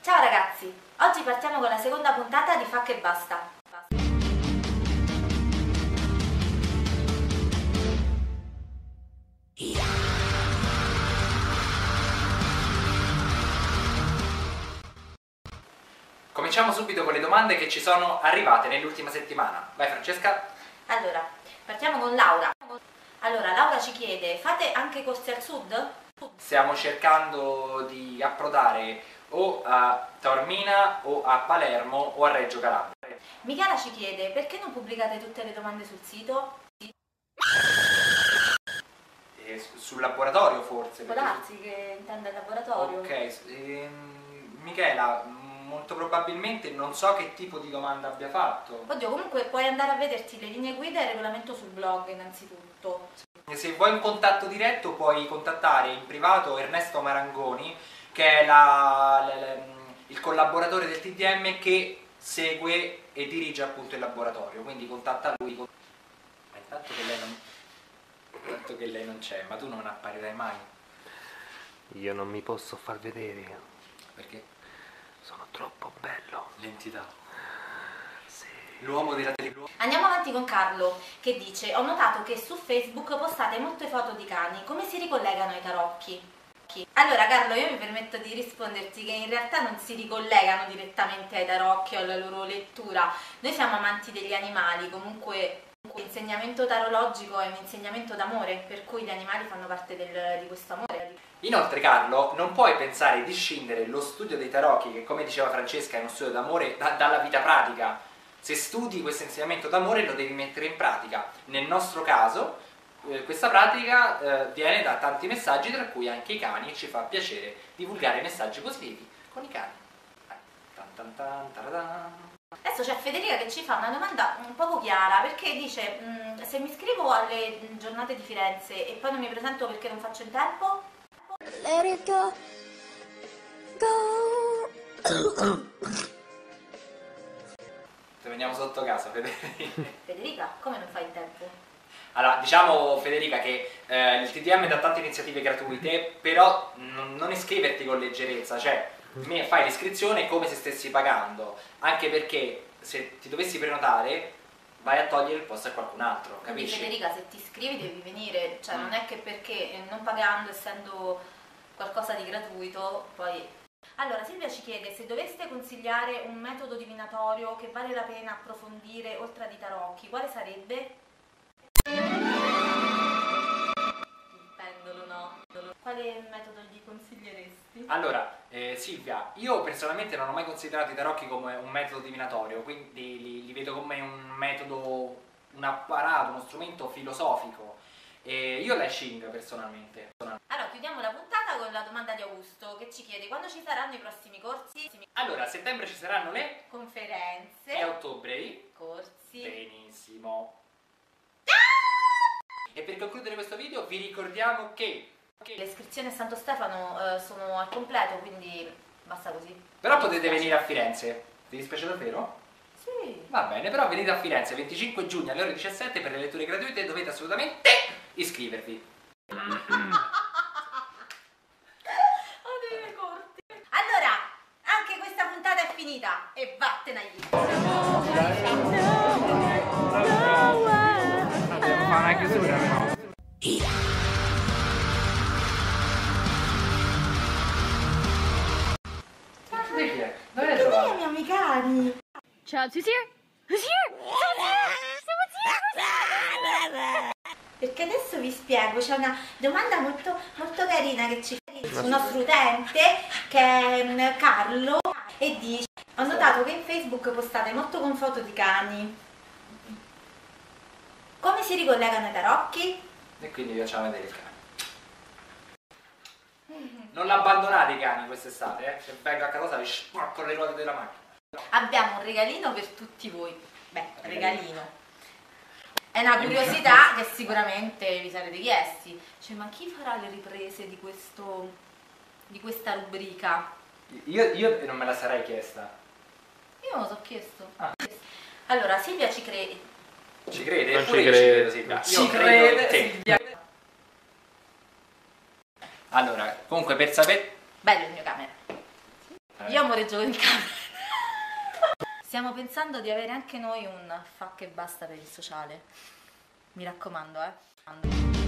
Ciao ragazzi, oggi partiamo con la seconda puntata di Fa che basta. Cominciamo subito con le domande che ci sono arrivate nell'ultima settimana. Vai Francesca. Allora, partiamo con Laura. Allora, Laura ci chiede, fate anche corsi al sud? Stiamo cercando di approdare o a Taormina o a Palermo o a Reggio Calabria. Michela ci chiede, perché non pubblicate tutte le domande sul sito? Sul laboratorio forse. Può darsi che intenda il laboratorio? Ok, Michela, molto probabilmente non so che tipo di domanda abbia fatto. Oddio, comunque puoi andare a vederti le linee guida e il regolamento sul blog innanzitutto. Se vuoi un contatto diretto puoi contattare in privato Ernesto Marangoni, che è il collaboratore del TDM che segue e dirige appunto il laboratorio, quindi contatta lui. Ma intanto che lei non c'è, ma tu non apparirai mai. Io non mi posso far vedere. Perché? Sono troppo bello. L'entità. Sì. L'uomo della televisione. Andiamo avanti con Carlo, che dice, ho notato che su Facebook postate molte foto di cani, come si ricollegano ai tarocchi? Allora Carlo, io mi permetto di risponderti che in realtà non si ricollegano direttamente ai tarocchi o alla loro lettura. Noi siamo amanti degli animali, comunque l'insegnamento tarologico è un insegnamento d'amore, per cui gli animali fanno parte di questo amore. Inoltre Carlo, non puoi pensare di scindere lo studio dei tarocchi, che come diceva Francesca è uno studio d'amore, dalla vita pratica. Se studi questo insegnamento d'amore lo devi mettere in pratica. Nel nostro caso questa pratica viene da tanti messaggi, tra cui anche i cani, e ci fa piacere divulgare messaggi positivi con i cani. Adesso c'è Federica che ci fa una domanda un poco chiara, perché dice, se mi iscrivo alle giornate di Firenze e poi non mi presento perché non faccio in tempo? Let it go. Go. Te veniamo sotto casa, Federica. Federica, come non fai in tempo? Allora, diciamo Federica che il TDM dà tante iniziative gratuite, però non iscriverti con leggerezza, cioè fai l'iscrizione come se stessi pagando, anche perché se ti dovessi prenotare vai a togliere il posto a qualcun altro, Quindi capisci? Federica, se ti iscrivi devi venire, cioè non è che perché non pagando, essendo qualcosa di gratuito, poi... Allora, Silvia ci chiede se doveste consigliare un metodo divinatorio che vale la pena approfondire oltre ai tarocchi, quale sarebbe? Il pendolo, no? Quale metodo gli consiglieresti? Allora, Silvia, io personalmente non ho mai considerato i tarocchi come un metodo divinatorio, quindi li vedo come un metodo, un apparato, uno strumento filosofico. Io la Shing personalmente. Allora, chiudiamo la puntata con la domanda di Augusto che ci chiede quando ci saranno i prossimi corsi? Allora, a settembre ci saranno le Conferenze, e a ottobre i corsi. benissimo. E per concludere questo video vi ricordiamo che Le iscrizioni a Santo Stefano sono al completo, quindi basta così. però potete venire a Firenze. Ti dispiace davvero? Sì. Va bene, però venite a Firenze 25 giugno alle ore 17 per le letture gratuite e dovete assolutamente iscrivervi. Dei corti. Allora, anche questa puntata è finita e vattene agli Dobbiamo fare una chiusura però. Dove l'hai Dove trovato? i miei amicani? Chubbs, who's here? Who's here? Perché adesso vi spiego, c'è una domanda molto, molto carina che ci fa il nostro utente, che è Carlo, e dice: ho notato che in Facebook postate molto con foto di cani. Come si ricollegano ai tarocchi? E quindi vi facciamo vedere il cane. Non l'abbandonate i cani quest'estate, Se vengo a casa vi spacco le ruote della macchina. Abbiamo un regalino per tutti voi. Beh, regalino. È una curiosità che sicuramente vi sarete chiesti. Cioè, ma chi farà le riprese di questa rubrica? Io non me la sarei chiesta. Io me lo so chiesto. Ah. Allora, Silvia ci crede. Ci crede? Non ci Pure io credo. Silvia. Ci Io credo crede, in te. Silvia. Allora, comunque per sapere... Bello il mio camera. Io amoreggio con il cane. Stiamo pensando di avere anche noi un fuck e basta per il sociale. Mi raccomando,